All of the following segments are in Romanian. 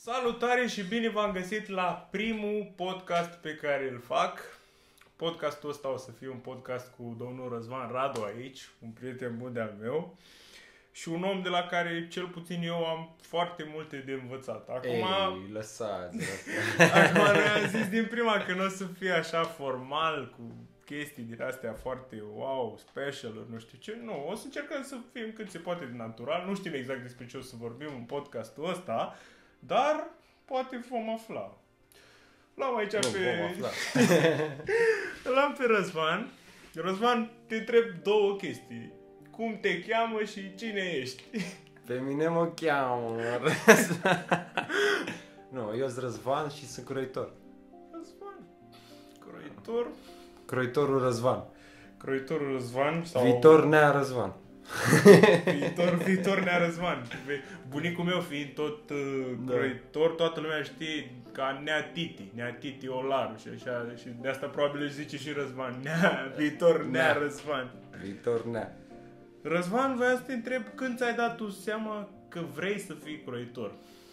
Salutare și bine v-am găsit la primul podcast pe care îl fac. Podcastul ăsta o să fie un podcast cu domnul Răzvan Radu aici, un prieten bun de-al meu și un om de la care cel puțin eu am foarte multe de învățat. Acum, Ei, lăsați. acum ne-am zis din prima că nu o să fie așa formal cu chestii din astea foarte wow, special, nu știu ce. Nu, o să încercăm să fim cât se poate de natural. Nu știm exact despre ce o să vorbim în podcastul ăsta, dar poate vom afla. L-am aici L-am pe Răzvan. Răzvan, te întreb două chestii. Cum te cheamă și cine ești? Pe mine mă cheamă Nu, eu sunt Răzvan și sunt croitor. Răzvan. Croitor. Croitorul Răzvan. Croitorul Răzvan sau... Viitor Nea Răzvan. Viitor Nea Răzvan. Bunicul meu fiind tot croitor, toată lumea știe ca Nea Titi. Nea Titi Olaru și așa. Și de asta probabil își zice și Răzvan. Viitor Nea Răzvan. Viitor Nea. Răzvan, voiam să te întreb când ți-ai dat tu seama că vrei să fii croitor?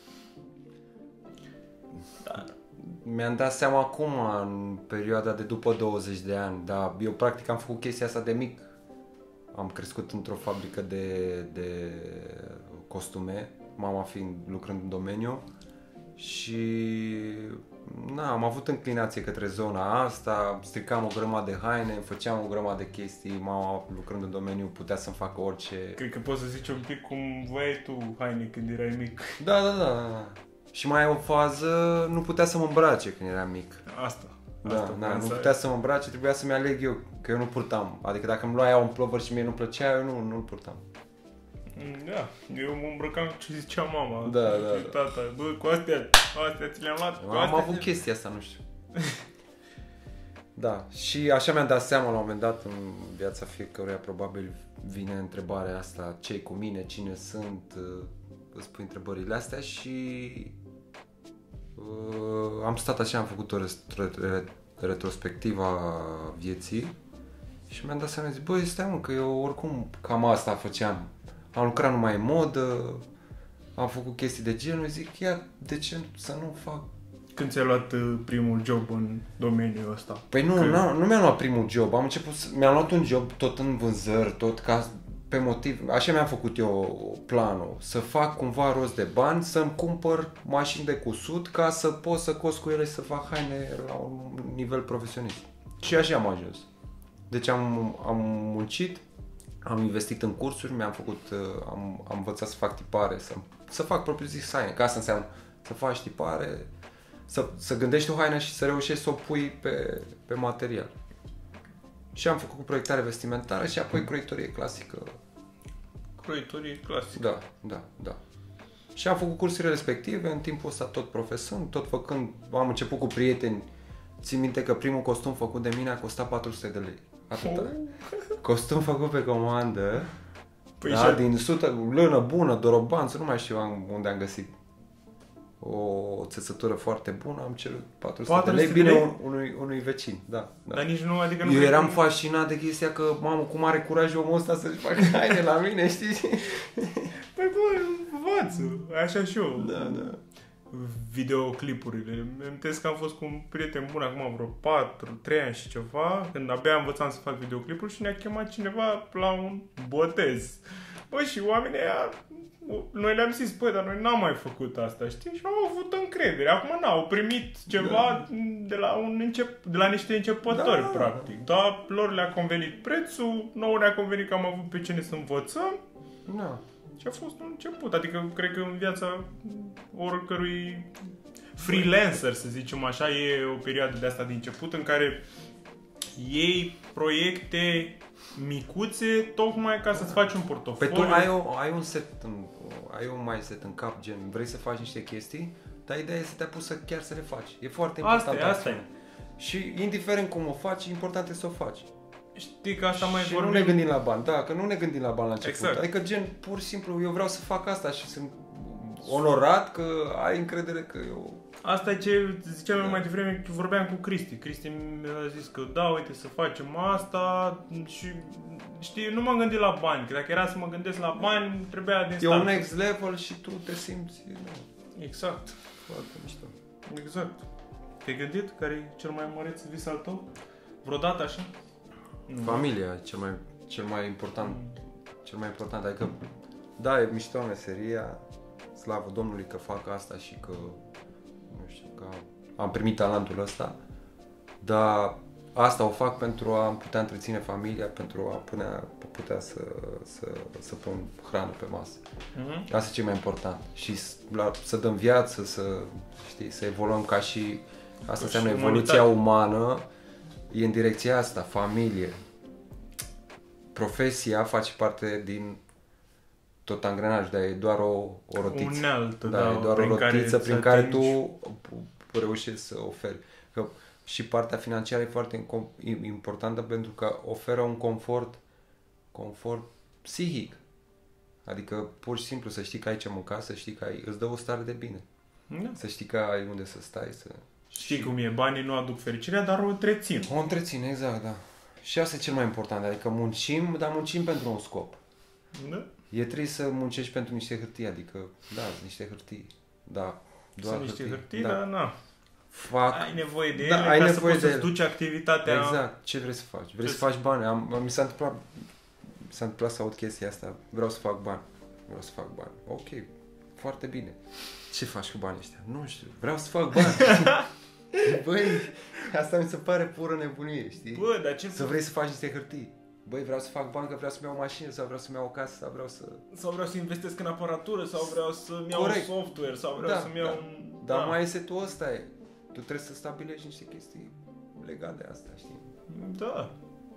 Da. Mi-am dat seama acum, în perioada de după 20 de ani, dar eu practic am făcut chestia asta de mic. Am crescut într-o fabrică de costume, mama fiind lucrând în domeniu și am avut înclinație către zona asta, stricam o grămadă de haine, făceam o grămadă de chestii, mama lucrând în domeniu putea să-mi facă orice. Cred că poți să zici un pic cum voiai tu haine când erai mic. Da. Și mai e o fază, nu putea să mă îmbrace când eram mic. Asta nu putea să mă îmbrace, trebuia să-mi aleg eu, că eu nu purtam. Adică dacă îmi lua ea un plover și mie nu plăcea, eu nu-l purtam. Da, eu mă îmbrăcam ce zicea mama. Da. Tata, bă, cu astea ți le-am luat. Am avut chestia asta, nu știu. Da, și așa mi-am dat seama la un moment dat în viața fiecăruia, probabil vine întrebarea asta, ce-i cu mine, cine sunt, îți pui întrebările astea și am stat așa, am făcut o retrospectivă a vieții și mi-am dat seama, zic, băi, stai mă, că eu oricum cam asta făceam. Am lucrat numai în modă, am făcut chestii de genul, zic, ia, de ce să nu fac? Când ți-ai luat primul job în domeniul ăsta? Păi nu mi-am luat primul job, mi-am luat un job tot în vânzări, tot ca pe motiv, așa mi-am făcut eu planul, să fac cumva rost de bani, să-mi cumpăr mașini de cusut ca să pot să cos cu ele și să fac haine la un nivel profesionist. Și așa am ajuns. Deci am muncit, am investit în cursuri, am învățat să fac tipare, să fac propriu zis haine, că asta înseamnă să faci tipare, să gândești o haină și să reușești să o pui pe material. Și am făcut proiectare vestimentară și apoi croitorie clasică. Croitorie clasică? Da. Și am făcut cursurile respective, în timpul ăsta tot profesând, tot făcând, am început cu prieteni. Țin minte că primul costum făcut de mine a costat 400 de lei. Atâta. Costum făcut pe comandă, din 100, lână bună, dorobanță, nu mai știu unde am găsit. O țesătură foarte bună, am cerut 400 de lei, bine unui vecin, da. Dar nici nu, adică nu... Eu eram fascinat de chestia că, mamă, cum are curaj omul ăsta să-și facă haine la mine, știi? Păi bă, învață, așa și eu. Da. Videoclipurile. Îmi amintesc că am fost cu un prieten bun acum vreo 3 ani și ceva, când abia învățam să fac videoclipuri și ne-a chemat cineva la un botez. Bă, și oamenii aia, noi le-am zis, băi, dar noi n-am mai făcut asta, știi? Și au avut încredere. Acum au primit ceva de la niște începători, practic. Dar lor le-a convenit prețul, nouă ne-a convenit că am avut pe cine să învățăm. Da. Și a fost un început. Adică, cred că în viața oricărui freelancer, să zicem așa, e o perioadă de asta de început în care iei proiecte micuțe tocmai ca să-ți faci un portofoliu. Păi tu ai un mindset în cap, gen, vrei să faci niște chestii, dar ideea e să te apuci chiar să le faci. E foarte important. Asta e. Și indiferent cum o faci, important e să o faci. Știi că asta mai și vorbim... nu ne gândim la bani, că nu ne gândim la bani la început. Exact. Adică gen, pur și simplu, eu vreau să fac asta și sunt onorat că ai încredere că eu... Asta e ce ziceam mai devreme, vorbeam cu Cristi. Cristi mi-a zis că da, uite, să facem asta și știi, nu m-am gândit la bani, că dacă era să mă gândesc la bani, trebuia din start. E un next level și tu te simți... Exact. Foarte mișto. Exact. Te-ai gândit care e cel mai măreț vis al tău? Vreodată așa? Familia, cel mai important. Cel mai important, adică, da, e mișto meseria, slavă Domnului că fac asta și că, nu știu, că am primit talentul ăsta, dar asta o fac pentru a putea întreține familia, pentru a putea să pun hrană pe masă. Asta e cel mai important. Și să dăm viață, să evoluăm ca și... Asta înseamnă evoluția umană, e în direcția asta, familie. Profesia face parte din tot angrenajul, dar e doar o rotiță. Unealtă, da, e doar o rotiță prin care tu reușești să oferi. Că și partea financiară e foarte importantă pentru că oferă un confort psihic. Adică pur și simplu să știi că ai ce mânca, să știi că îți dă o stare de bine. Da. Să știi că ai unde să stai. Știi cum e, banii nu aduc fericirea, dar o întrețin. O întrețin, exact, da. Și asta e cel mai important, adică muncim, dar muncim pentru un scop. Da. E trebuie să muncești pentru niște hârtii, adică, da, niște hârtii, da, doar sunt niște hârtii, da. dar na. Fac... Ai nevoie de da, ele ai ca nevoie să poți să-ți ele. duci activitatea. Exact, ce vrei să faci? Vrei să faci bani? Mi s-a întâmplat să aud chestia asta, vreau să fac bani. Ok, foarte bine. Ce faci cu banii ăștia? Nu știu, vreau să fac bani. Băi, asta mi se pare pură nebunie, știi? Bă, dar ce... Să vrei să faci niște hârtii. Băi, vreau să fac bani că vreau să-mi iau o mașină sau vreau să-mi iau o casă sau vreau să... Sau vreau să investesc în aparatură sau vreau să-mi iau Corect. un software sau vreau să-mi iau un... Dar mai este tu, ăsta e. Tu trebuie să stabilești niște chestii legate de asta, știi? Da.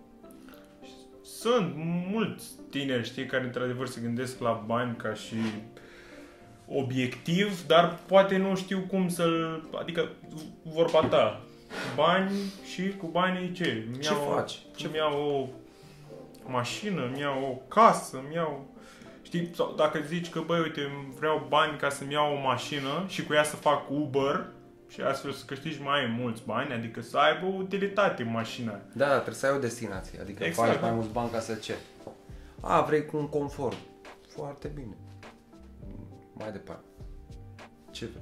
Sunt mulți tineri, știi, care într-adevăr se gândesc la bani ca și obiectiv, dar poate nu știu cum să-l... Adică, vorba ta, bani și cu banii ce? Ce faci? Ce-mi iau o mașină, îmi iau o casă, îmi iau... Știi, sau dacă zici că, băi, uite, vreau bani ca să-mi iau o mașină și cu ea să fac Uber și astfel să câștigi mai mulți bani, adică să aibă o utilitate mașina. Da, trebuie să ai o destinație, adică Exact, faci mai mulți bani ca să ce? Vrei cu un confort. Foarte bine. Mai departe. Ce vrei?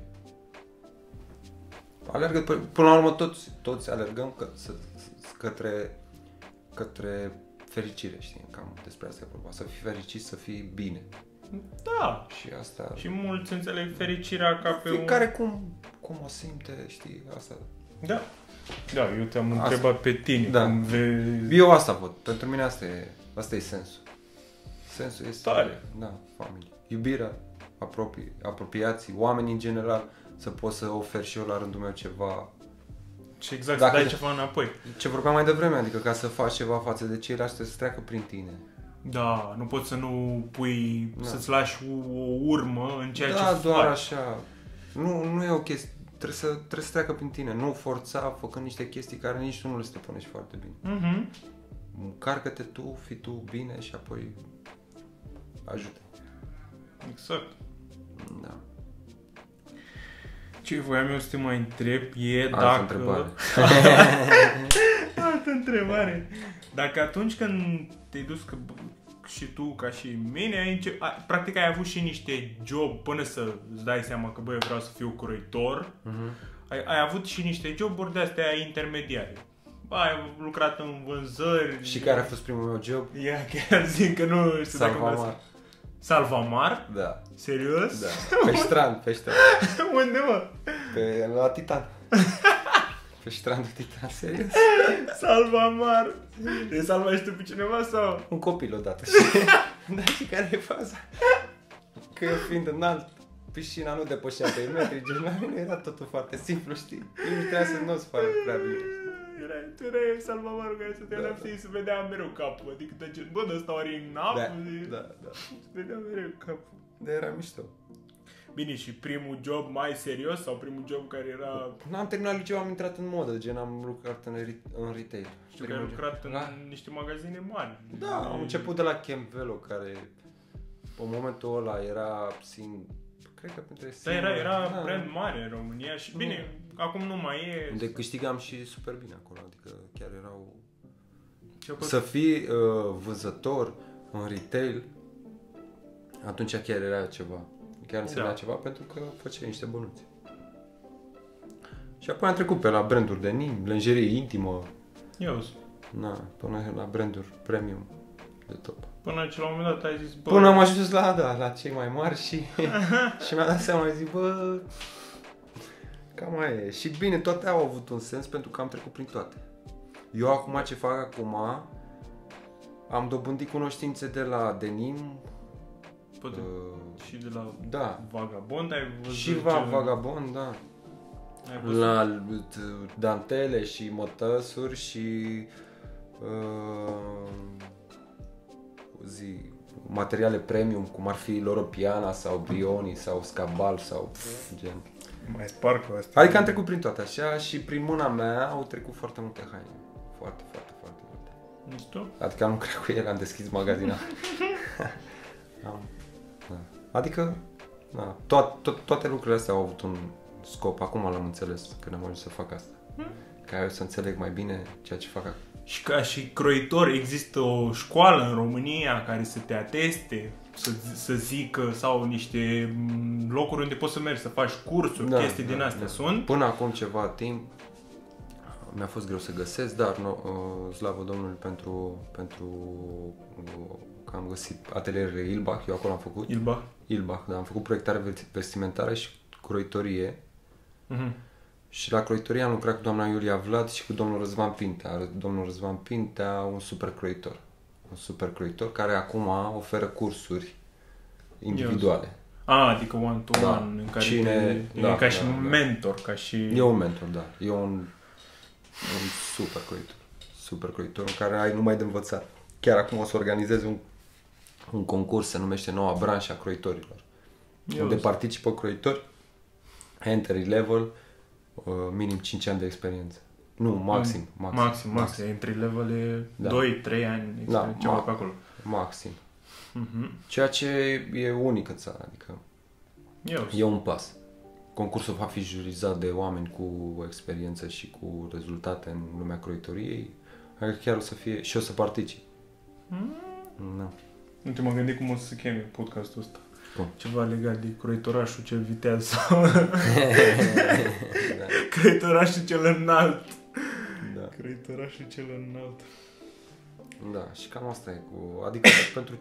Alergă, până la urmă toți alergăm către fericire, știi? Cam despre asta e vorba. Să fii fericit, să fii bine. Da. Și asta... Și mulți înțeleg fericirea ca pe fiecare cum o simte, știi, asta. Da. Da, eu te-am întrebat pe tine. Da. Eu asta văd. Pentru mine asta e sensul. Sensul este... Tare. Da, familie. Iubirea, apropiații, oameni în general, să pot să ofer și eu la rândul meu ceva. Și exact, să dai ceva înapoi. Ce vorbeam mai devreme, adică ca să faci ceva față de ceilalți, trebuie să treacă prin tine. Da, nu poți să nu pui, să-ți lași o urmă în ceea ce faci. Da, doar așa. Nu e o chestie. Trebuie să treacă prin tine. Nu forța făcând niște chestii care nici tu nu le stăpânești foarte bine. Încarcă-te tu, fii tu bine și apoi ajută. Exact. Da. Ce voiam eu să te mai întreb e Altă întrebare. Altă întrebare. Dacă atunci când te-ai dus și tu ca și mine, practic ai avut și niște job până să îți dai seama că băi, vreau să fiu croitor, ai avut și niște joburi de-astea intermediare. Ai lucrat în vânzări. Și care a fost primul meu job? Ia, chiar zic că nu știu Salvamar. Salvamar? Da. Serios? Da. Pe strand. Unde, mă? La Titan. Pe strandul Titan, serios? Salvamar. Te salvai tu pe cineva sau? Un copil odată. Da, și care e faza? Că eu fiind înalt, piscina nu depășea 3 metri, gen la mine era totul foarte simplu, știi? Nu trebuia să nu-ți facă prea bine. Tu erai salvamarul care stătea în apă și se vedea mereu capul, adică te gen, bă, ăsta ori în apă Da. se vedea mereu capul. De era mișto. Bine, și primul job mai serios sau primul job care era... N-am terminat liceu, am intrat în modă, gen am lucrat în retail. Știu că ai lucrat în niște magazine mari. Da, am început de la Campvelo, care în momentul ăla era cred că printre era brand mare în România și bine, acum nu mai e. Unde câștigam și super bine acolo, adică chiar erau... Să fii vânzător în retail, atunci chiar era ceva. Chiar însemna ceva pentru că făceai niște bănuți. Și apoi am trecut pe la branduri de nim, lingerie intimă. Eu Na, până la branduri premium de top. Până ce la un moment dat ai zis, bă... Până am ajuns la cei mai mari și mi-am dat seama, zic, bă, cam aia e. Și bine, toate au avut un sens pentru că am trecut prin toate. Eu acum ce fac acum, am dobândit cunoștințe de la denim. Poate și de la Da. Vagabond ai văzut Și Vagabond, da. La dantele și mătăsuri și materiale premium, cum ar fi Loro Piana sau Brioni sau Scabal sau gen. Mai sparg cu astea. Adică am trecut prin toate așa și prin mâna mea au trecut foarte multe haine. Foarte multe. Nu știu? Adică am lucrat cu ele, am deschis magazina. Da. Adică toate lucrurile astea au avut un scop. Acum l-am înțeles când am ajuns să fac asta. Ca eu să înțeleg mai bine ceea ce fac acum. Și ca și croitor există o școală în România care să te ateste, să zică, sau niște locuri unde poți să mergi să faci cursuri, chestii din astea sunt? Până acum ceva timp mi-a fost greu să găsesc, dar slavă Domnului pentru că am găsit atelierele Ilbach, eu acolo am făcut. Ilbach, da, am făcut proiectare vestimentară și croitorie. Și la croitorie am lucrat cu doamna Iulia Vlad și cu domnul Răzvan Pintea. Domnul Răzvan Pintea, un super croitor care acum oferă cursuri individuale. Adică one-to-one, în care e ca și un mentor, ca și... E un mentor, da. E un super croitor în care ai numai de învățat. Chiar acum o să organizez un concurs, se numește Noua Branșă a Croitorilor. Unde participă croitori, entry level, minim 5 ani de experiență. Nu, maxim. Entry level e 2-3 ani, ceva pe acolo. Maxim. Ceea ce e unic în țară, adică e un pas. Concursul va fi jurizat de oameni cu experiență și cu rezultate în lumea croitoriei, adică chiar o să fie și o să particip. Da. Nu te mă gândi cum o să se cheme podcastul ăsta. Cum? Ceva legat de croitorașul cel viteaz sau croitorașul cel înalt. Da. Croitorașul cel înalt. Da, și cam asta e adică pentru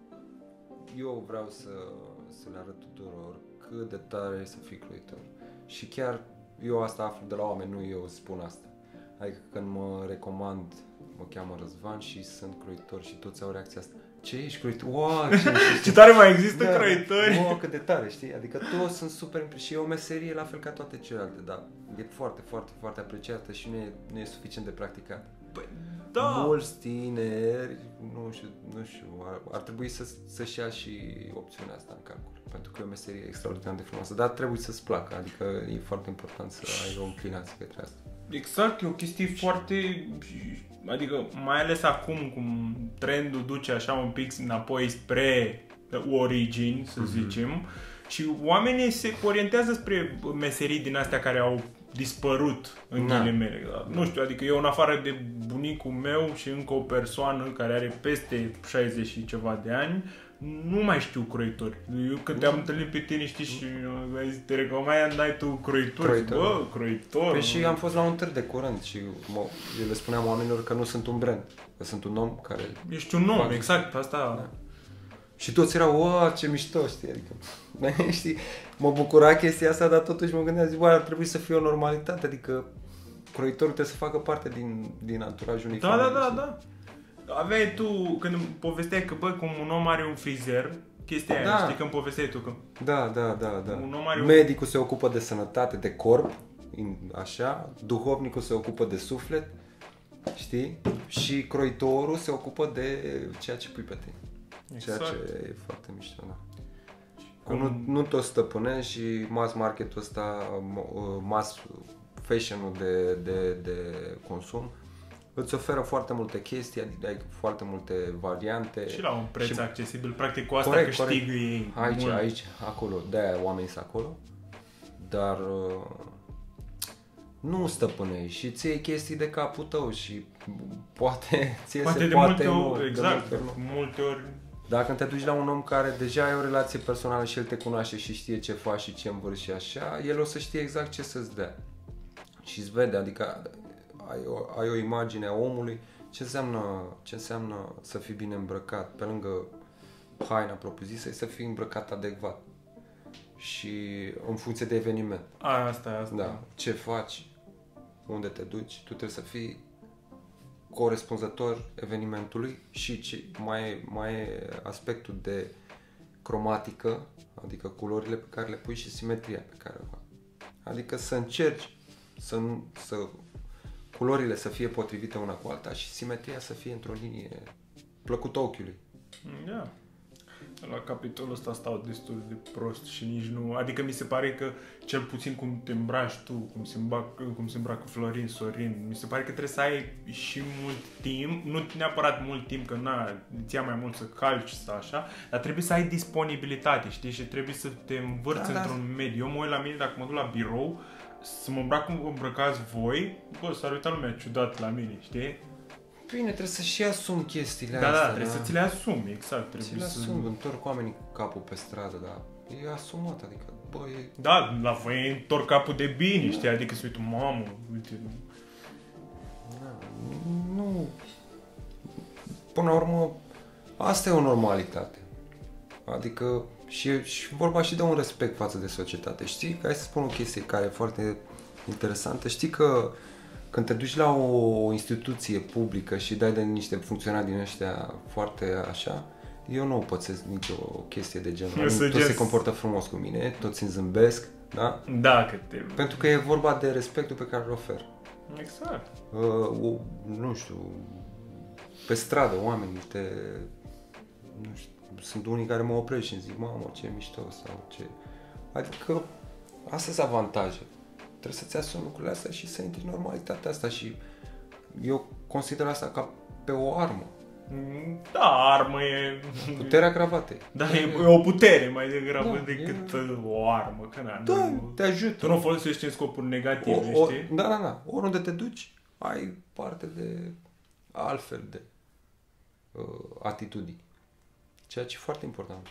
eu vreau să le arăt tuturor cât de tare e să fii croitor. Și chiar eu asta aflu de la oameni, nu eu spun asta. Adică când mă recomand, mă cheamă Răzvan și sunt croitor și toți au reacția asta. Ce ești croitor? Wow, ce tare mai există croitori! Wow, cât de tare, știi? Adică toți sunt super impresionați și e o meserie la fel ca toate celelalte, dar e foarte apreciată și nu e suficient de practicată. Da. Mulți tineri, nu știu, ar trebui să-și ia și opțiunea asta în calcul, pentru că e o meserie extraordinar de frumoasă, dar trebuie să-ți placă, adică e foarte important să ai o înclinație către asta. Exact, e o chestie foarte, adică mai ales acum cum trendul duce așa un pic înapoi spre origini, să zicem, și oamenii se orientează spre meserii din astea care au dispărut în ghilimele. Nu știu, adică eu în afară de bunicul meu și încă o persoană care are peste 60 și ceva de ani, nu mai știu croitori. Eu când te-am întâlnit pe tine, știi, și te recomandai tu croitori. Bă, croitor. Păi și am fost la un târg de curând și eu le spuneam oamenilor că nu sunt un brand, că sunt un om care... Ești un om, exact, asta... Da. Și toți erau, ce mișto, știi, adică, știi, mă bucura chestia asta, dar totuși mă gândeam, zic, ar trebui să fie o normalitate, adică croitorul trebuie să facă parte din anturajul unei familii. Da. Aveai tu, când povesteai că, cum un om are un frizer, chestia aia, știi, când povesteai tu că... Da. Un om are medicul se ocupă de sănătate, de corp, așa, duhovnicul se ocupă de suflet, știi, și croitorul se ocupă de ceea ce pui pe tine. Exact. Ceea ce e foarte mișto, da. Nu tot stăpânești și mass marketul ăsta, mass fashion-ul de consum îți oferă foarte multe chestii, adică foarte multe variante. Și la un preț accesibil, practic cu asta câștigă ei. Aici, acolo, de-aia oamenii sunt acolo, dar nu stăpânești și ți iei chestii de capul tău și poate multe ori. Dacă te duci la un om care deja ai o relație personală și el te cunoaște și știe ce faci și ce învârți și așa, el o să știe exact ce să-ți dea. și îți vede, adică ai o imagine a omului, ce înseamnă să fii bine îmbrăcat, pe lângă haina propriu-zisă, e să fii îmbrăcat adecvat și în funcție de eveniment. Asta. Da. Ce faci, unde te duci, tu trebuie să fii corespunzător evenimentului și mai e aspectul de cromatică, adică culorile pe care le pui și simetria pe care o faci. Adică să încerci să culorile să fie potrivite una cu alta și simetria să fie într-o linie plăcută ochiului. Da. La capitolul ăsta stau destul de prost și nici nu... Adică mi se pare că, cel puțin cum te îmbraci tu, cum se îmbracă Florin, Sorin, mi se pare că trebuie să ai și mult timp, nu neapărat mult timp, că îți ia mai mult să calci sau așa, dar trebuie să ai disponibilitate, știi? Și trebuie să te învârți într-un mediu. Eu mă uit la mine, dacă mă duc la birou, să mă îmbrac cum vă îmbrăcați voi, s-ar uita lumea ciudat la mine, știi? Bine, trebuie să-și asumi chestiile astea. Da, trebuie să ți le asumi, exact. Ți le asumi, întorc oamenii capul pe stradă, dar e asumat, adică, Da, la voi întorc capul de bine, știi, adică să uită, mamă, uite... Nu... Până la urmă, asta e o normalitate. Adică, și vorba și de un respect față de societate. Știi, hai să spun o chestie care e foarte interesantă. Știi că când te duci la o instituție publică și dai de niște funcționari din ăștia foarte așa, eu nu pățesc nicio chestie de genul. Toți se comportă frumos cu mine, toți îmi zâmbesc, da? Da, pentru că e vorba de respectul pe care îl ofer. Exact. Nu știu, pe stradă oamenii nu știu, sunt unii care mă opresc și îmi zic, mamă, ce mișto sau ce... Adică, astea sunt avantaje. Trebuie să-ți asumi lucrurile astea și să intri în normalitatea asta și eu consider asta ca pe o armă. Da, armă e... Puterea cravatei. Da, e o putere mai degrabă decât o armă. Te ajută. Tu nu folosești în scopuri negative, știi? Da. Oriunde te duci, ai parte de altfel de atitudini. Ceea ce e foarte important.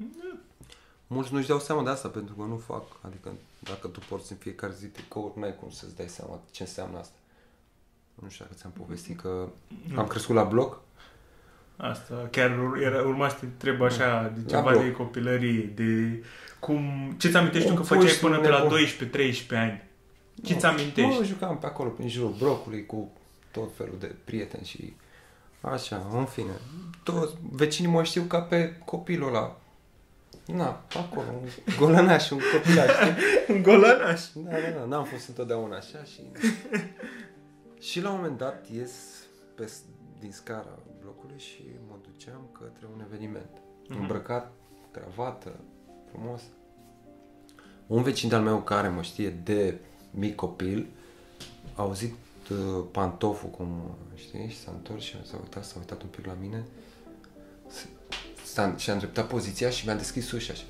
Mulți nu-și dau seama de asta pentru că nu fac. Adică dacă tu porți în fiecare zi tricouri, n-ai cum să-ți dai seama ce înseamnă asta. Nu știu dacă ți-am povestit că am crescut la bloc. Asta chiar urma să te întreb așa de ceva de copilărie, de cum... Ce-ți amintești tu că făceai până pe la 12-13 ani? Ce-ți amintești? Mă jucam pe acolo, prin jurul blocului, cu tot felul de prieteni și așa, în fine. Toți vecinii mă știu ca pe copilul ăla. Na, acolo, un golănaș, un copilaș. Un golănaș? Da, n-am fost întotdeauna așa și... Și la un moment dat ies din scara blocului și mă duceam către un eveniment. Îmbrăcat, cravată, frumos. Un vecin de-al meu care mă știe de mic copil a auzit pantoful, cum știi, și s-a întors și s-a uitat un pic la mine și a îndreptat poziția și mi-a deschis ușa așa.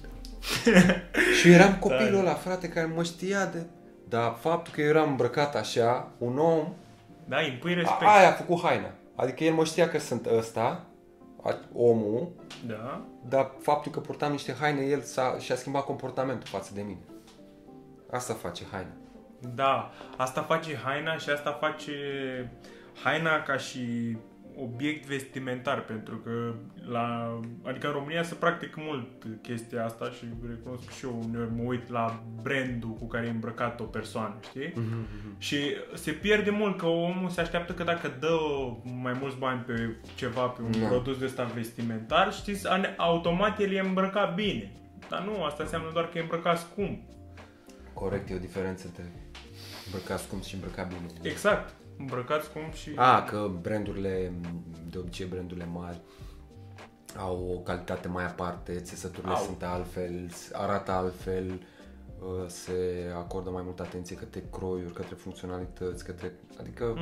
Și eu eram copilul ăla, frate, care mă știa de... Dar faptul că eu eram îmbrăcat așa, un om... Da, impui respect. Aia a făcut haina. Adică el mă știa că sunt ăsta, omul, da. Dar faptul că purtam niște haine, el și-a schimbat comportamentul față de mine. Asta face haina. Da, asta face haina și asta face haina ca și obiect vestimentar, pentru că adică în România se practică mult chestia asta și recunosc și eu uneori mă uit la brandul cu care e îmbrăcat o persoană, știi? Și se pierde mult că omul se așteaptă că dacă dă mai mulți bani pe ceva, pe un produs de ăsta vestimentar, știți, automat el e îmbrăcat bine. Dar nu, asta înseamnă doar că e îmbrăcat scump. Corect, e o diferență între îmbrăcat scump și îmbrăcat bine. Exact. Îmbrăcat scump și... Că brandurile, de obicei brandurile mari, au o calitate mai aparte, țesăturile sunt altfel, arată altfel, se acordă mai multă atenție către croiuri, către funcționalități, adică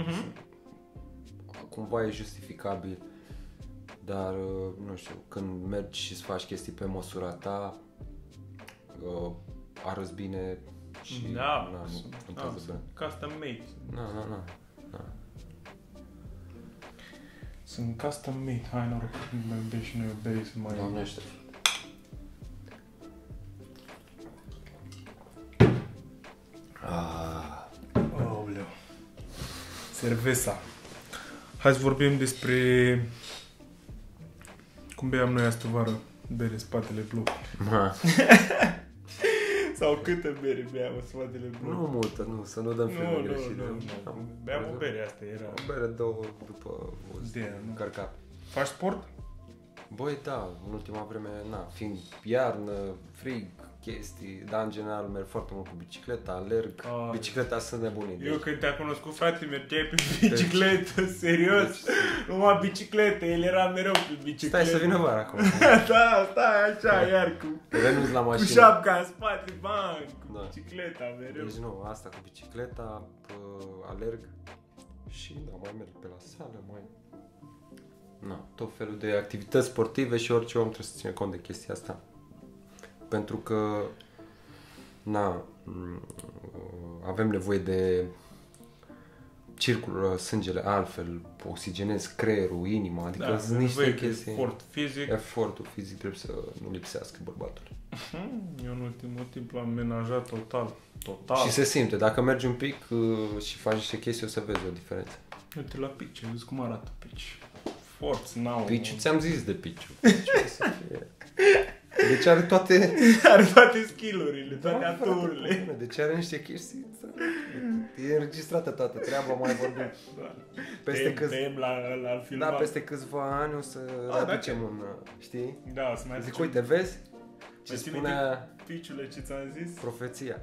cumva e justificabil, dar nu știu, când mergi și îți faci chestii pe măsura ta, arăți bine și nu contează bine. Custom made. Na. Sunt custom made. Hai, noroc, mai bem și noi o bere să mai... Doamnește. Cerveza. Hai să vorbim despre cum beam noi astă vară bere spatele blocului. Sau câtă bere beam în spatele blocului? Nu multă, nu, să nu dăm filme greșite. Nu. Beam o bere, asta era. O bere, două după o încărcat. Faci sport? Băi, da, în ultima vreme, fiind iarnă, frig, chestii, dar în general merg foarte mult cu bicicleta, alerg, bicicleta sunt nebunit. Eu când te-am cunoscut, frate, mergeai pe bicicletă, serios, numai bicicletă, el era mereu pe bicicletă. Stai să vină vara acum. Da, stai așa, iar cu mașină. Cu șapca în spate, bang, cu bicicleta mereu. Deci nu, asta cu bicicleta, alerg și mai merg pe la sală, tot felul de activități sportive și orice om trebuie să ține cont de chestia asta. Pentru că avem nevoie de circulă sângele altfel, oxigenezi creierul, inima, adică sunt niște chestii. Efortul fizic trebuie să nu lipsească bărbatul. Eu în ultimul timp l-am menajat total. Și se simte, dacă mergi un pic și faci niște chestii, o să vezi o diferență. Uite la Pici, vezi cum arată Pici. Forță, Piciu, ți-am zis de Piciu. Deci are toate skill-urile, toate aturile. Deci are niște chestii. E înregistrată toată treaba, mai vorbim. La filmat. Peste câțiva ani o să aducem un, știi? Da, o să mai zic, uite, vezi? Ce spunea Piciule, ce ți-am zis? Profeția.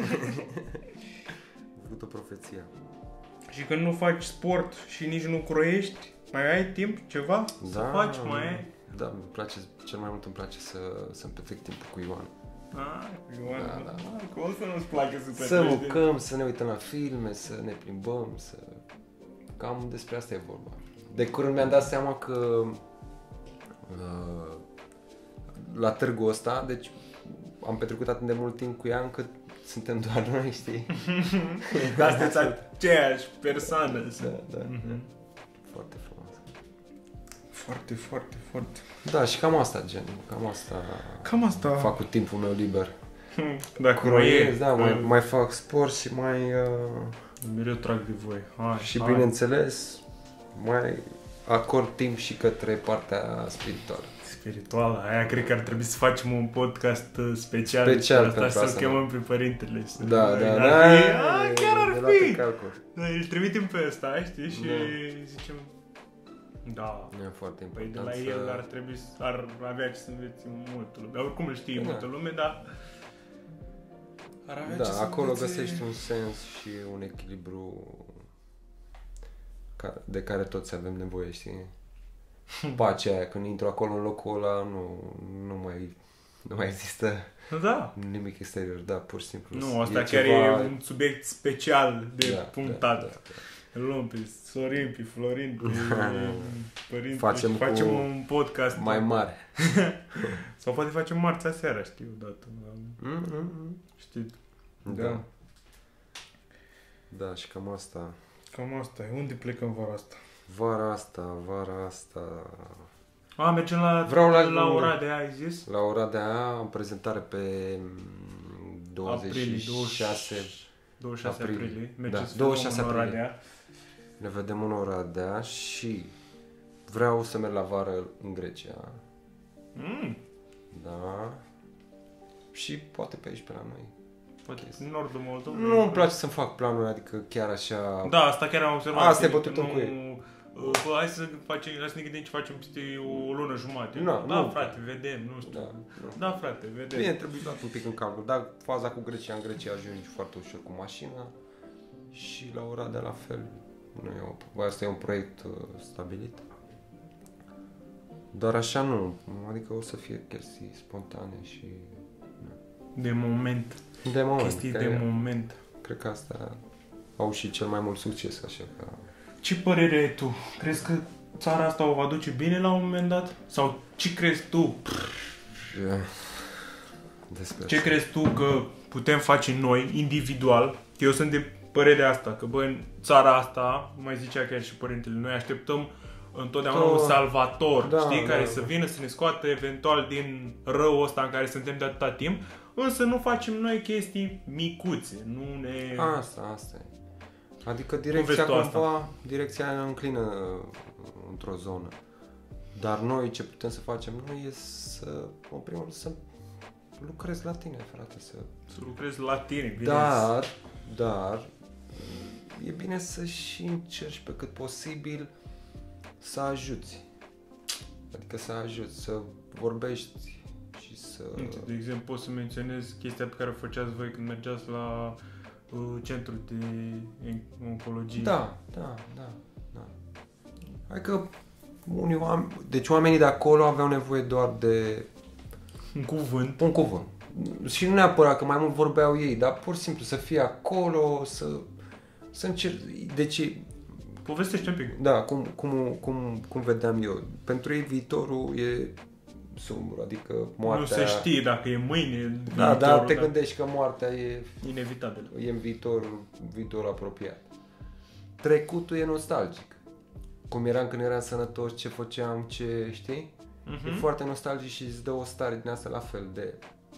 Am făcut o profeția. Și când nu faci sport și nici nu croiești, mai ai timp ceva să faci, mai ai? Da, cel mai mult îmi place să-mi petrec timpul cu Ioan. Cu Ioan? Da. Cum să nu-ți placă să petreci? Să mâncăm, să ne uităm la filme, să ne plimbăm, cam despre asta e vorba. De curând mi-am dat seama că la târgul ăsta, deci am petrecut atât de mult timp cu ea încât suntem doar noi, știi? Dar sunteți aceeași persoană. Da. Foarte frumos. Foarte, foarte, foarte. Da, și cam asta, Cam asta fac cu timpul meu liber. Dacă croiez, mai fac sport și mai... Mereu trag de voi. Și bineînțeles, mai acord timp și către partea spirituală. Aia cred că ar trebui să facem un podcast special pentru asta, să-l chemăm pe părintele. Da. Chiar ar fi! Îl trimitem pe ăsta, știi, și zicem... Da. E foarte important. Păi de la el ar avea ce să înveți multă lume. Oricum îl știe multă lume, dar ar avea ce să acolo găsești un sens și un echilibru de care toți avem nevoie, știi? Pacea aia, când intru acolo în locul ăla, nu mai există nimic exterior, pur și simplu. Nu, asta chiar e un subiect special de punctat. Îl luăm pe Sorin, pe Florin, pe părinte facem un podcast mai mare. Sau poate facem marțea seara, știu, odată. Știi? Da, și cam asta. Cam asta e. Unde plecăm vara asta? Vara asta... Mergem la Oradea, ai zis? La Oradea am prezentare pe 26 aprilie. Mergeți 26 aprilie. Oradea. Ne vedem în Oradea și vreau să merg la vară în Grecia. Da. Și poate pe aici, pe la noi. Poate în nordul Moldovei. Nu îmi place să-mi fac planuri, adică chiar așa... Da, asta chiar am observat. Asta e bătut în cuie. Hai să ne gândim ce facem peste o lună jumate. Frate, vedem, nu știu. Da, frate, vedem. Bine, trebuie dat un pic în calcul. Dar faza cu Grecia, în Grecia ajungi foarte ușor cu mașina și la Oradea la fel. Asta e un proiect stabilit. Doar așa nu, adică o să fie chestii spontane și... De moment. Chestii de moment. Cred că asta au și cel mai mult succes, așa că... Ce părere ai tu? Crezi că țara asta o va duce bine la un moment dat? Sau ce crezi tu? Ce crezi tu că putem face noi, individual? Eu sunt de părerea asta, că în țara asta, mai zicea chiar și părintele, noi așteptăm întotdeauna un salvator, care să vină să ne scoată eventual din răul ăsta în care suntem de atâta timp, însă nu facem noi chestii micuțe, nu ne... Asta e. Adică direcția aia înclină într-o zonă. Dar noi ce putem să facem noi e să, în primul rând, să lucrezi la tine, frate. Să lucrezi la tine, bine. Dar e bine să și încerci pe cât posibil să ajuți. Adică să ajuți, să vorbești și să... De exemplu, poți să menționez chestia pe care o făceați voi când mergeați la centrul de oncologie. Da. Adică deci oamenii de acolo aveau nevoie doar de... Un cuvânt. Și nu neapărat că mai mult vorbeau ei, dar pur și simplu să fie acolo, să încerc... Deci... Povestește un pic. Da, cum vedeam eu. Pentru ei viitorul e sumbru, adică moartea... Nu se știe dacă e mâine Da, dar te gândești că moartea e... inevitabilă. E în viitorul apropiat. Trecutul e nostalgic. Cum eram când eram sănătoși, ce făceam, ce știi? E foarte nostalgic și îți dă o stare din asta la fel de...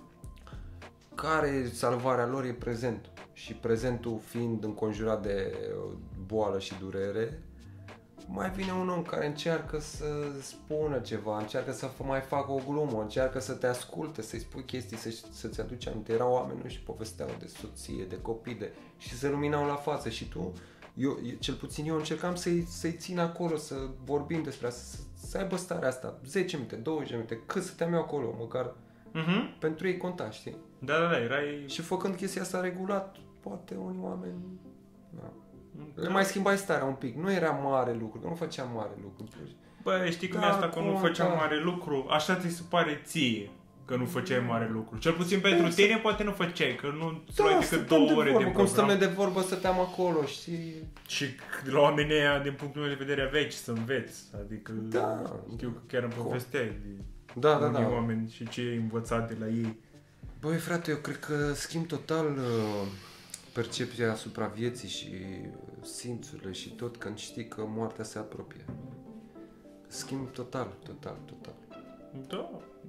Care salvarea lor e prezentul. Și prezentul fiind înconjurat de boală și durere, mai vine un om care încearcă să spună ceva, încearcă să mai facă o glumă, încearcă să te asculte, să-i spui chestii, să-ți aduci aminte. Erau oameni și povesteau de soție, de copii, și se luminau la față și tu, cel puțin eu încercam să-i țin acolo, să vorbim despre asta, să aibă starea asta, 10 minute, 20 minute, cât stăteam eu acolo, măcar pentru ei conta, știi? Da, erai... Și făcând chestia asta regulat, poate unii oameni... Da. Le mai schimbai starea un pic. Nu era mare lucru, că nu făceam mare lucru. Bă, știi cum e asta, că nu făceam mare lucru? Așa ți se pare ție că nu făceai mare lucru. Cel puțin pentru tine poate nu făceai, că nu îți luai decât 2 ore din program. Cum stăm de vorbă, stăteam acolo, știi? Și la oamenii ăia, din punctul meu de vedere, aveai ce să înveți. Adică știu că chiar îmi povesteai de unii oameni și ce ai învățat de la ei. Băi, frate, eu cred că schimb total percepția asupra vieții și simțurile și tot când știi că moartea se apropie. Schimb total. Da.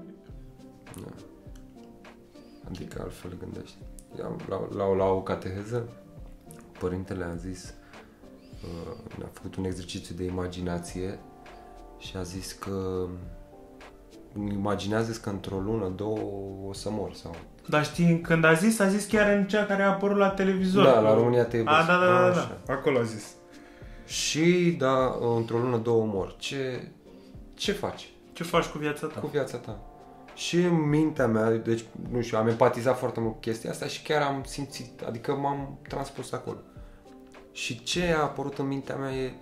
Adică altfel gândești. La o cateheză, părintele a zis, ne-a făcut un exercițiu de imaginație și a zis că imaginează-ți că într-o lună, 2 o să mor sau... Dar știi, când a zis chiar în cea care a apărut la televizor. Da, la România te iubesc. Da. Acolo a zis. Și, într-o lună, 2 mor. Ce faci? Ce faci cu viața ta? Cu viața ta. Și în mintea mea, deci, nu știu, am empatizat foarte mult cu chestia asta și chiar am simțit, adică m-am transpus acolo. Și ce a apărut în mintea mea e,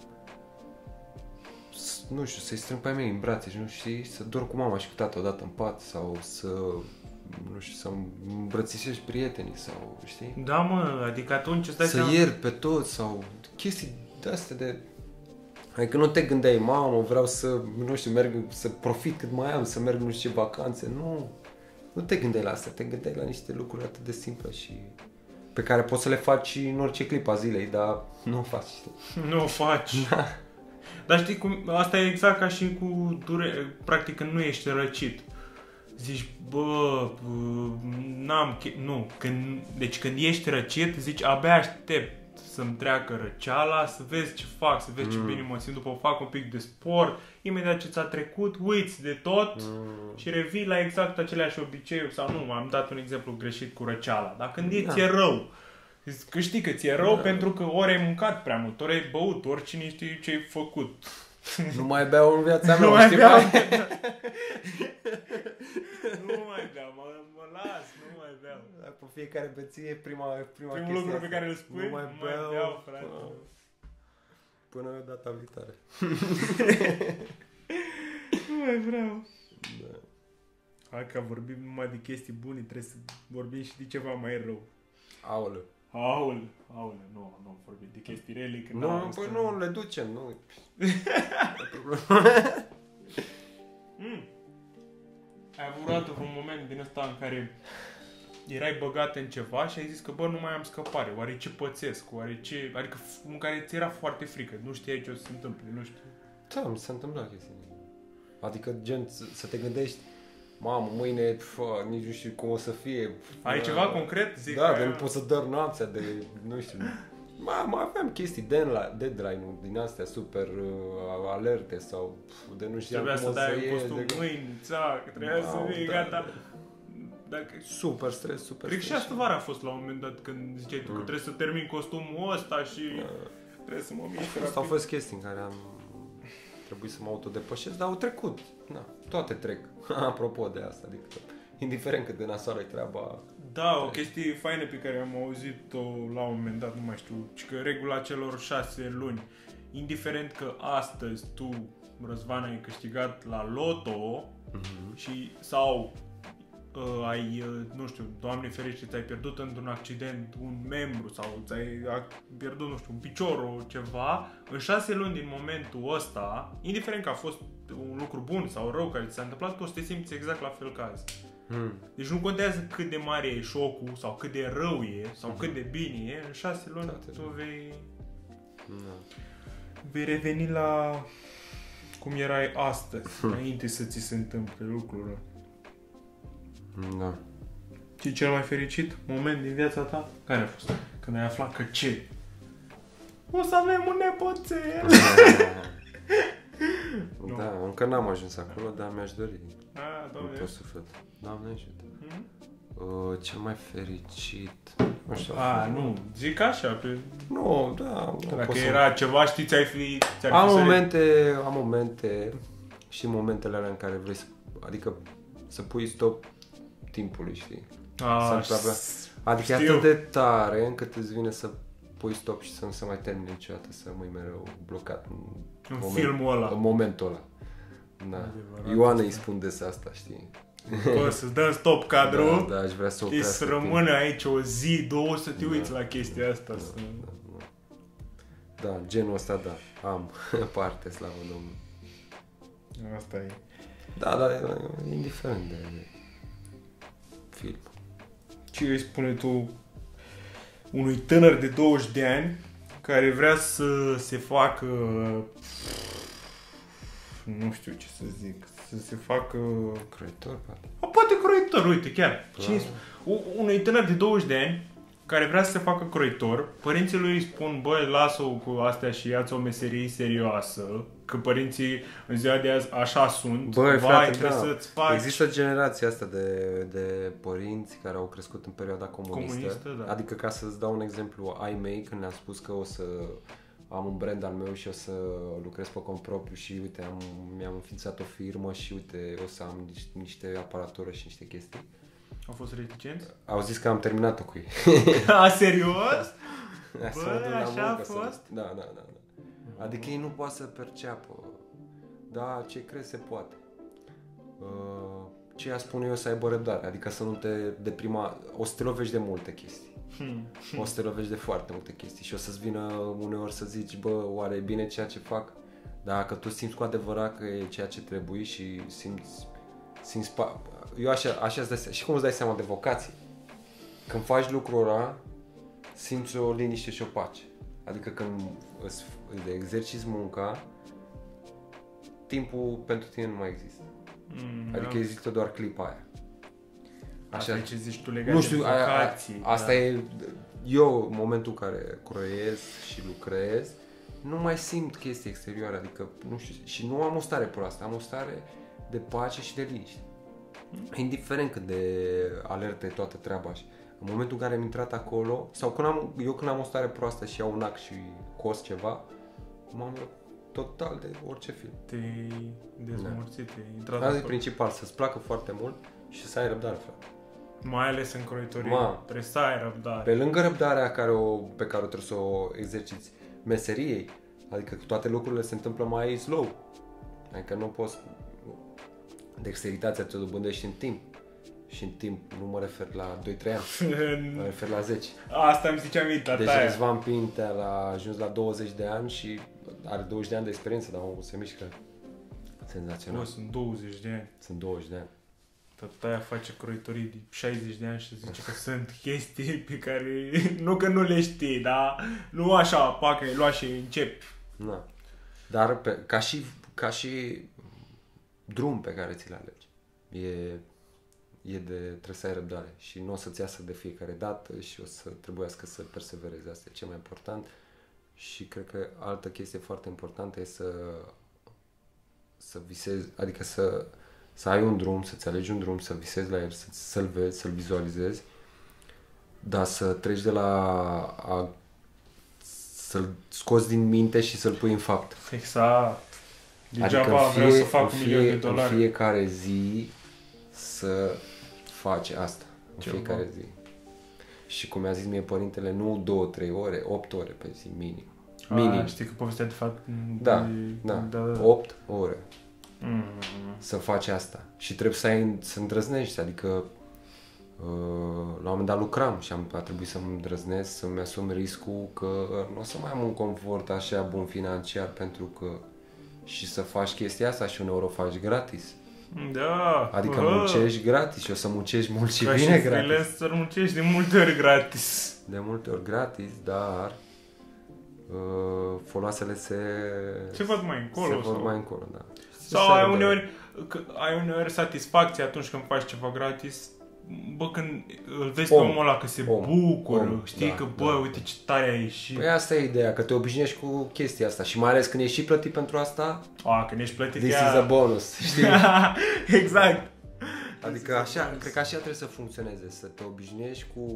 nu știu, să-i strâng pe ai mei în brațe și nu știu, să dorm cu mama și cu tata odată în pat sau să, nu știu, să îmbrățișești prietenii sau, știi? Da, mă, adică atunci îți dai seama... Să iert pe toți sau chestii de-astea de... Adică nu te gândeai, mamă, vreau să, nu știu, merg, să profit cât mai am, să merg nu știu ce vacanțe, nu te gândeai la asta, te gândeai la niște lucruri atât de simple și pe care poți să le faci în orice clip a zilei, dar nu o faci. Nu o faci. Da. Dar știi cum, asta e exact ca și cu practic când nu ești răcit. Zici, deci când ești răcit, zici, abia aștept să-mi treacă răceala, să vezi ce fac, să vezi ce bine mă simt, după fac un pic de sport, imediat ce ți-a trecut, uiți de tot și revii la exact aceleași obiceiuri sau nu, am dat un exemplu greșit cu răceala, dar când ți-e rău, că știi că ți-e rău pentru că ori ai mâncat prea mult, ori ai băut, oricine știe ce ai făcut. Nu mai beau în viața mea, Nu mai beau, mă las, nu mai beau. Pe fiecare beție, primul lucru pe care îl spui, nu mai beau, frate. Până data viitoare. Nu mai vreau. Da. Hai că vorbim numai de chestii bune, trebuie să vorbim și de ceva mai rău. Aoleu, nu vorbim de chestii rele. Nu le ducem, nu. Ai avut vreodată un moment din ăsta în care erai băgat în ceva și ai zis că nu mai am scăpare, oare ce pățesc, adică în care ți era foarte frică, nu știai ce o să se întâmple, nu știu. Da, mi s-a întâmplat chestia. Adică gen să te gândești, mamă, mâine, nici nu știu cum o să fie. Ai ceva concret? Zic că nu pot să dorm noaptea de, nu știu. Mai aveam chestii deadline-uri din astea super alerte sau de nu știam Trebuia cum să o să dai un ies. costum mâini, trebuia să fii gata. Dacă... Super stres, super Cred că stres. și asta vara a fost la un moment dat când ziceai tu că trebuie să termin costumul ăsta și trebuie să mă mișc rapid. Au fost chestii în care am trebuit să mă autodepășesc, dar au trecut. Na, toate trec. Apropo de asta, adică indiferent cât de nasoară e treaba. Da, o chestie faină pe care am auzit-o la un moment dat, nu mai știu, ci că regula celor 6 luni, indiferent că astăzi tu, Răzvan, ai câștigat la loto și sau ai, nu știu, Doamne ferește, ți-ai pierdut într-un accident un membru sau ți-ai pierdut, nu știu, un picior o ceva, în 6 luni din momentul ăsta, indiferent că a fost un lucru bun sau rău care ți s-a întâmplat, tu o să te simți exact la fel ca azi. Deci nu contează cât de mare e șocul sau cât de rău e sau cât de bine e, în 6 luni tu vei reveni la cum erai astăzi, înainte să ți se întâmple lucrurile. Da. Ce cel mai fericit moment din viața ta? Care a fost? Când ai aflat că ce? O să avem un nepoțel! Da, încă n-am ajuns acolo, dar mi-aș dori. Doamne. Tot suflet. Doamne ajută. Cel mai fericit... Nu știu. Nu, zic așa pe... Nu, da. Dacă era ceva, știi, ți-ar fi Am momente și momentele alea în care vrei să... Adică să pui stop timpului, știi? Adică e atât de tare încât îți vine să pui stop și să nu se mai termine niciodată, să rămâi mereu blocat în filmul ăla. În momentul ăla. Da. Ioana îi spun des asta, știi? Bă, să-ți dăm stop cadru. Da, aș vrea să și să rămână aici o zi, două, să te uiți la chestia asta. Da, genul ăsta, da. Am parte, slavă Domnului. Asta e. Da, dar indiferent de film. Ce îi spune tu unui tânăr de 20 de ani care vrea să se facă, nu știu ce să zic, să se facă... Croitor, poate. Poate croitor, uite, chiar. Unui tânăr de 20 de ani care vrea să se facă croitor, părinții lui îi spun, băi, lasă-o cu astea și ia-ți o meserie serioasă, că părinții în ziua de azi așa sunt. Băi, frate, trebuie să-ți faci... Există generația asta de părinți care au crescut în perioada comunistă. Da. Adică, ca să-ți dau un exemplu, ai mei, când le-am spus că o să am un brand al meu și o să lucrez pe cont propriu și uite, mi-am înființat o firmă și uite, o să am niște aparatură și niște chestii. Au fost reticenți? Au zis că am terminat-o cu ei. Serios? Bă, așa a fost? Da. Adică ei nu poate să perceapă. Da, ce crezi se poate. Ce spune eu să aibă răbdare. Adică să nu te deprima. O să te lovești de multe chestii. O să te lovești de foarte multe chestii. Și o să-ți vină uneori să zici, bă, oare e bine ceea ce fac? Dacă tu simți cu adevărat că e ceea ce trebuie și simți eu așa îți dai seama. Și cum îți dai seama de vocație? Când faci lucrul ăla, simți o liniște și o pace. Adică când îți exerciți munca, timpul pentru tine nu mai există. Adică există doar clipa aia. Așa ce zici tu legat nu știu, de vocații. Asta e... Eu, în momentul în care croiez și lucrez, nu mai simt chestii exterioare. Adică, nu știu, și nu am o stare proastă, am o stare de pace și de liniște. Indiferent cât de alertă e toată treaba așa. În momentul în care am intrat acolo, sau când am o stare proastă și iau un act și cos ceva, m-am total de orice film. Te-ai dezmorțit, te-ai intrat acolo. Asta e principal, să-ți placă foarte mult și să ai răbdare, frate. Mai ales în croitorie, trebuie să ai răbdare. Pe lângă răbdarea pe care o trebuie să o exerciți meseriei, adică toate lucrurile se întâmplă mai slow. Adică nu poți... Dexteritatea te dobândești în timp. Și în timp nu mă refer la 2-3 ani, mă refer la 10. Asta îmi zicea mintea ta. Deci Răzvan Pintea a ajuns la 20 de ani și are 20 de ani de experiență, dar omul se mișcă senzațional. Bă, sunt 20 de ani. Sunt 20 de ani. Tata face croitorii de 60 de ani și zice că sunt chestii pe care, nu că nu le știi, dar nu așa, pacă, îi lua și începi. Da. Dar ca și drum pe care ți-l alegi. trebuie să ai răbdare și nu o să-ți iasă de fiecare dată și o să trebuiască să perseverezi. Asta e cel mai important. Și cred că altă chestie foarte importantă e să visezi, adică să ai un drum, să-ți alegi un drum, să visezi la el, să-l vezi, să-l vizualizezi, dar să treci de să-l scoți din minte și să-l pui în fapt. Exact. Degeaba vreau să fac $1.000.000. În fiecare zi să faci asta. În fiecare zi. Și cum mi-a zis mie părintele, nu 2-3 ore, 8 ore pe zi, minim. Minim. Știi că povestea de fapt... Da. 8 ore. Să faci asta. Și trebuie să îndrăznești, adică la un moment dat lucram și a trebuit să-mi îndrăznesc, să-mi asum riscul că nu o să mai am un confort așa bun financiar, pentru că și să faci chestia asta și uneori o faci gratis. Da. Adică muncești gratis și o să muncești mult și ca bine și gratis. freelancer muncești de multe ori gratis. De multe ori gratis, dar foloasele se văd mai încolo. Se văd mai încolo, da. Sau ai uneori satisfacție atunci când faci ceva gratis. Bă, când îl vezi pe omul ăla că se bucură, știi, că bă, uite ce tare a ieșit. Păi asta e ideea, că te obișnuiești cu chestia asta și mai ales când ești și plătit pentru asta. Când ești plătit, this is a bonus, știi? Exact. Adică așa, cred că așa trebuie să funcționeze, să te obișnuiești cu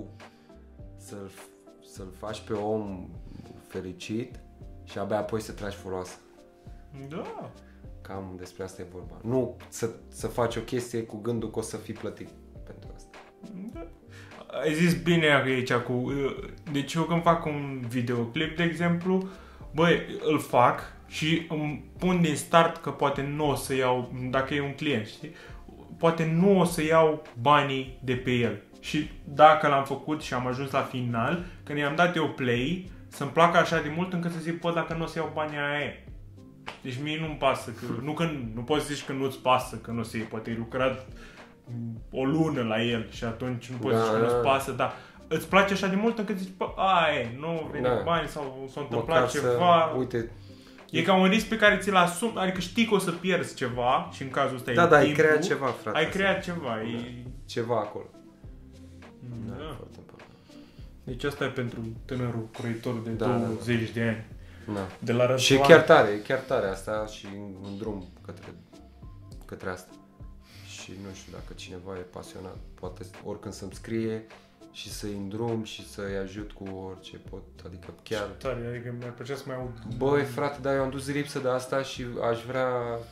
să-l faci pe om fericit și abia apoi să tragi foloasă. Da. Cam despre asta e vorba. Nu să faci o chestie cu gândul că o să fii plătit pentru asta. Da. Ai zis bine aici cu... Deci eu când fac un videoclip, de exemplu, băi, îl fac și îmi pun din start că poate nu o să iau, dacă e un client, știi? Poate nu o să iau banii de pe el. Și dacă l-am făcut și am ajuns la final, când i-am dat eu play, să-mi placă așa de mult încât să zic, bă, dacă nu o să iau banii aia. Deci mie nu-mi pasă, nu poți să zici că nu-ți pasă, că nu o să iei, poate ai lucrat o lună la el și atunci nu poți zici că nu-ți pasă, dar îți place așa de mult încât zici, bă, nu vine bani sau s-a întâmplat ceva. Uite, e ca un risc pe care ți-l asumi, adică știi că o să pierzi ceva și în cazul ăsta da, ai creat ceva, frate. Ai creat ceva, e ceva acolo. Da. Foarte important. Deci asta e pentru tânărul croitor de 20 de ani. Da. De la Răzvan. Și e chiar tare asta și în drum către asta. Și nu știu, dacă cineva e pasionat, poate oricând să-mi scrie și să-i îndrum și să-i ajut cu orice pot, adică chiar... Tare, adică mi-ar plăcea să mai aud... Băi, frate, dar eu am dus lipsă de asta și aș vrea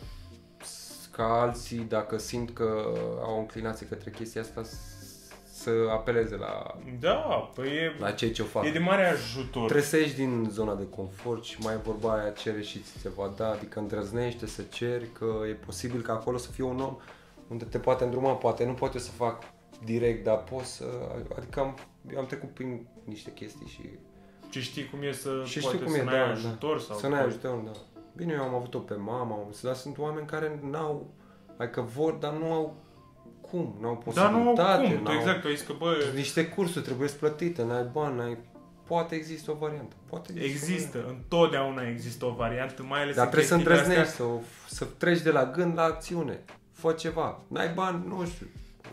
ca alții, dacă simt că au o înclinație către chestia asta, să apeleze la... Da, păi la cei ce o fac. E de mare ajutor. Trebuie să ieși din zona de confort și mai e vorba aia, cere și ți se va da, adică îndrăznește să ceri, că e posibil ca acolo să fie un om unde te poate îndruma, poate nu pot eu să fac direct, dar pot să, adică am trecut prin niște chestii și știi cum e să n-ai ajutor sau... Să n-ai ajutor, da. Bine, eu am avut-o pe mama, dar sunt oameni care n-au, adică vor, dar nu au cum, n-au posibilitate. Da, nu au cum, exact, ai zis că bă... Niște cursuri trebuie plătite, n-ai bani, poate există o variantă. Există, întotdeauna există o variantă, mai ales. Dar trebuie să îndrăznești, să treci de la gând la acțiune. Fă ceva. N-ai bani, nu știu.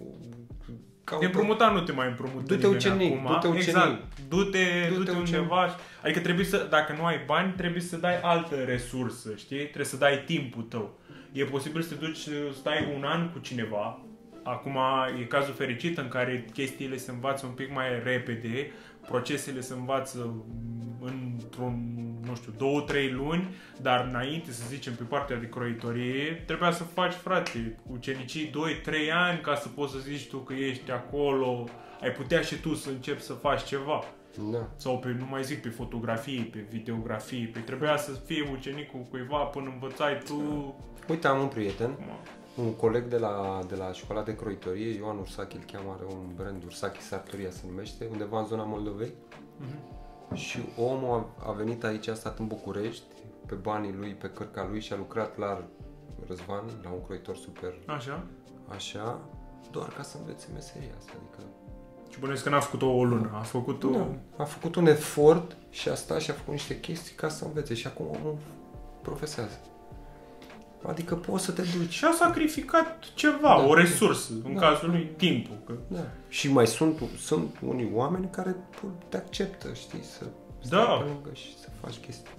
Te împrumuta, nu te mai împrumută. Du-te ucenic, Exact. Du-te undeva. Adică trebuie să, dacă nu ai bani, trebuie să dai altă resursă, știi? Trebuie să dai timpul tău. E posibil să te duci, să stai un an cu cineva. Acum e cazul fericit în care chestiile se învață un pic mai repede, procesele se învață într-un, nu știu, 2-3 luni, dar înainte, să zicem, pe partea de croitorie, trebuia să faci, frate, ucenicii 2-3 ani ca să poți să zici tu că ești acolo, ai putea și tu să începi să faci ceva. Da. Sau nu mai zic, pe fotografii, pe videografii, trebuia să fii ucenic cu cuiva până învățai tu. Uite, am un prieten, un coleg de la școala de croitorie, Ioan Ursachi îl cheamă, are un brand, Ursachi Sartoria se numește, undeva în zona Moldovei. Și omul a venit aici, a stat în București, pe banii lui, pe cărca lui și a lucrat la Răzvan, la un croitor super. Așa, doar ca să învețe meseria asta, adică... Și bănuiesc că n-a făcut o lună, a făcut un efort și a stat și a făcut niște chestii ca să învețe și acum omul profesează. Adică poți să te duci. Și a sacrificat ceva, o resursă, în cazul lui timpul. Că... Da. Și mai sunt unii oameni care te acceptă, știi, să stai pe lângă și să faci chestii.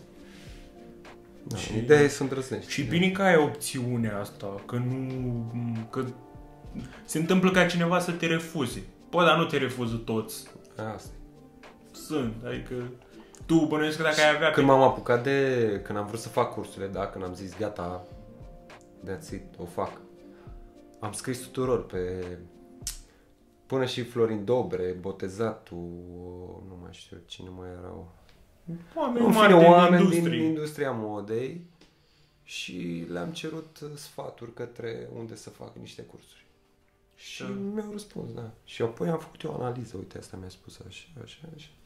Da, și ideea sunt răznești. Și bine că ai opțiunea asta, că se întâmplă ca cineva să te refuze. Poate, dar nu te refuză toți. Asta. Sunt, adică tu bănuiesc că dacă ai avea... Când m-am apucat când am vrut să fac cursurile, da, când am zis gata, that's it, o fac. Am scris tuturor până și Florin Dobre, Botezatul, nu mai știu cine mai erau. Oameni din industria modei și le-am cerut sfaturi către unde să fac niște cursuri. Și mi-au răspuns, da. Și apoi am făcut eu o analiză, uite, asta mi-a spus așa.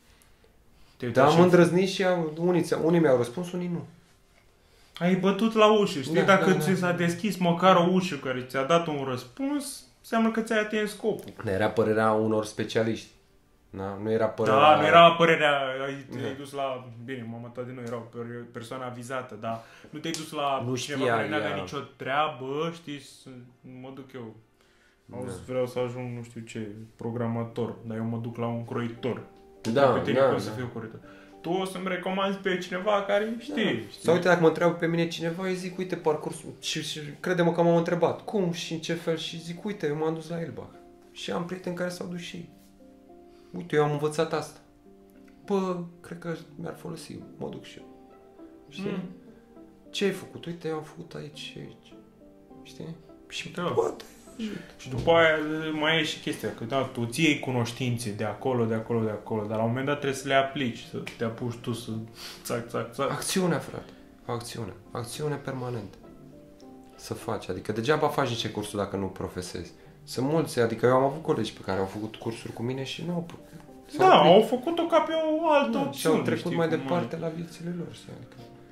Dar am îndrăznit și unii mi-au răspuns, unii nu. Ai bătut la ușă, știi? Dacă ți s-a deschis măcar o ușă care ți-a dat un răspuns, înseamnă că ți-ai atins scopul. Era părerea unor specialiști. Da, nu era părerea... Da, nu era părerea, ai dus la... Bine, mama ta din noi era persoana vizată, dar nu te-ai dus la cineva care n-avea nicio treabă, știi, mă duc eu. Auzi, vreau să ajung, nu știu ce, programator, dar eu mă duc la un croitor. Da, să fiu croitor. Tu o să-mi recomanzi pe cineva care știi. Sau uite, dacă mă întreabă pe mine cineva, eu zic, uite, parcursul, și crede-mă că m-am întrebat, cum și în ce fel, și zic, uite, eu m-am dus la Elbach. Și am prieteni care s-au dus și ei. Uite, eu am învățat asta. Bă, cred că mi-ar folosi, mă duc și eu. Știi? Ce ai făcut? Uite, eu am făcut aici și aici. Știi? Și poate. Și după aia mai e și chestia, că da, tu ți iei cunoștințe de acolo, dar la un moment dat trebuie să le aplici, să te apuci tu să țac. Acțiunea, frate. Acțiune permanentă. Să faci, adică degeaba faci niște cursuri dacă nu profesezi. Sunt mulți, adică eu am avut colegi pe care au făcut cursuri cu mine și nu au putut. Da, au făcut-o ca pe o altă opțiune. Și au trecut mai departe la viețile lor. Adică,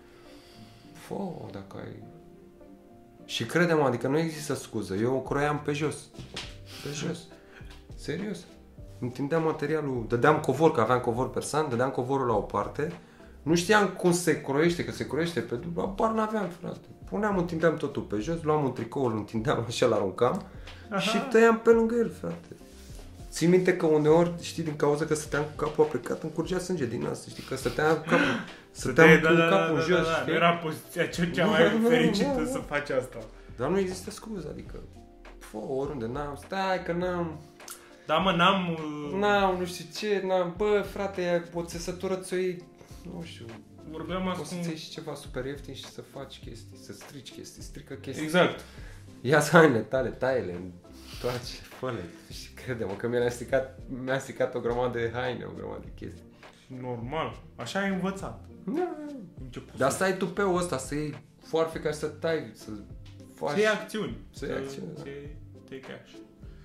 fă-o dacă ai... Și crede-mă, adică nu există scuză. Eu o croiam pe jos. Serios. Întindeam materialul, dădeam covor, că aveam covor persan, dădeam covorul la o parte. Nu știam cum se croiește, că se croiește pe dublu, apar n-aveam, frate. Întindeam totul pe jos, luam un tricou, îl întindeam așa, l-aruncam și tăiam pe lângă el, frate. Ții minte că uneori, știi, din cauza că stăteam cu capul aplecat, îmi curgea sânge din nas, știi, că stăteam cu capul în jos. Nu era poziția cea mai fericită să faci asta. Dar nu există scuză, adică, oriunde, stai că n-am... Da, mă, N-am, nu știu ce, bă, frate, o țesătură ți-o iei, nu știu, poți să-ți iei și ceva super ieftin și să faci chestii, să strici chestii, strică chestii. Exact. Ia-ți hainele tale, taie-le, întoarce, fă-le. Și crede-mă că mi-a stricat o grămadă de haine, o grămadă de chestii. Normal, așa ai învățat. Dar să ai tupeul ăsta, să iei foarfe ca să tai, să faci... Să iei acțiuni. Să iei acțiuni, da. Take action.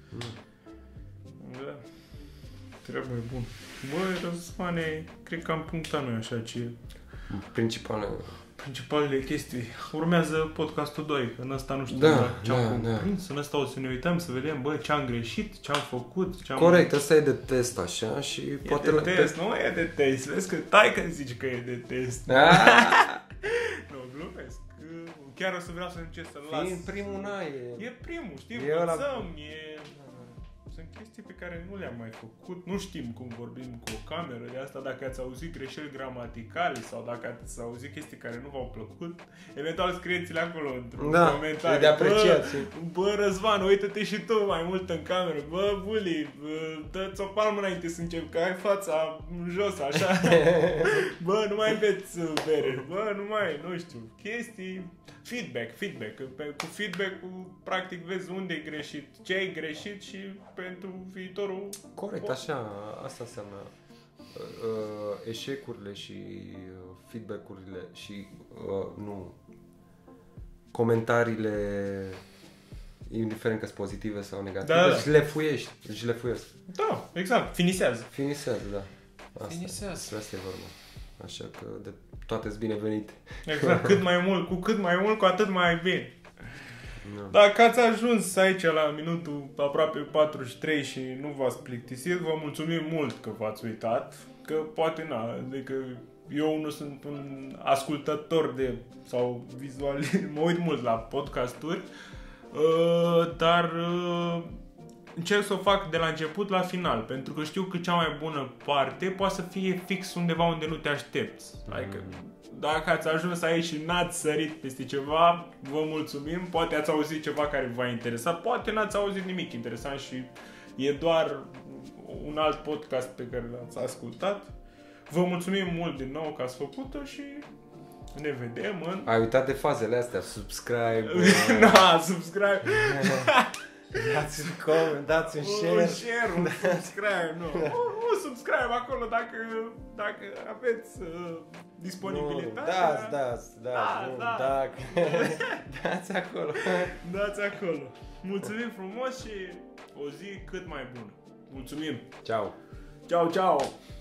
Da. Trebuie bun. Băi, Răzvane, cred că am punctat noi așa ce... Principalele chestii. Urmează podcastul 2, că în ăsta nu știu ce-am comprins. În ăsta o să ne uităm să vedem, bă, ce-am greșit, ce-am făcut, ce-am... Corect, ăsta e de test, așa, și poate... E de test, nu e de test. Vezi că taică zici că e de test. Nu, glumesc. Chiar o să vreau să încerc să-l las. Fiind primul, e primul, știi, învățăm, sunt chestii pe care nu le-am mai făcut. Nu știm cum vorbim cu o cameră. De asta, dacă ați auzit greșeli gramaticale sau dacă ați auzit chestii care nu v-au plăcut, eventual scrieți-le acolo într-un comentariu. De apreciat. Bă, Răzvan, uită-te și tu mai mult în cameră. Bă, Buli, dă-ți o palmă înainte să încep, că ai fața jos, așa. Bă, nu mai beți bere. Bă, nu știu, chestii... Feedback. Cu feedback-ul, practic, vezi unde ai greșit, ce ai greșit și pentru viitorul... Corect, așa, asta înseamnă eșecurile și feedback-urile și, comentariile, indiferent că sunt pozitive sau negative, își lefuiesc. Da, exact, finisează, da. Asta e vorba. Așa că de toate-s binevenite. Exact, cu cât mai mult, cu atât mai bine. No. Dacă ați ajuns aici la minutul aproape 43 și nu v-ați plictisit, vă mulțumim mult că v-ați uitat. că poate adică eu nu sunt un ascultător sau vizual, mă uit mult la podcasturi, dar încerc să o fac de la început la final, pentru că știu că cea mai bună parte poate să fie fix undeva unde nu te aștepți. Adică dacă ați ajuns aici și n-ați sărit peste ceva, vă mulțumim, poate ați auzit ceva care v-a interesat, poate n-ați auzit nimic interesant și e doar un alt podcast pe care l-ați ascultat. Vă mulțumim mult din nou că ați făcut-o și ne vedem în... Ai uitat de fazele astea, subscribe... subscribe... Dați un comment, dați un share. Un share, un subscribe, nu. Un subscribe acolo dacă aveți disponibilitate. Dați acolo. Dați acolo. Mulțumim frumos și o zi cât mai bună. Mulțumim. Ciao. Ciao, ciao.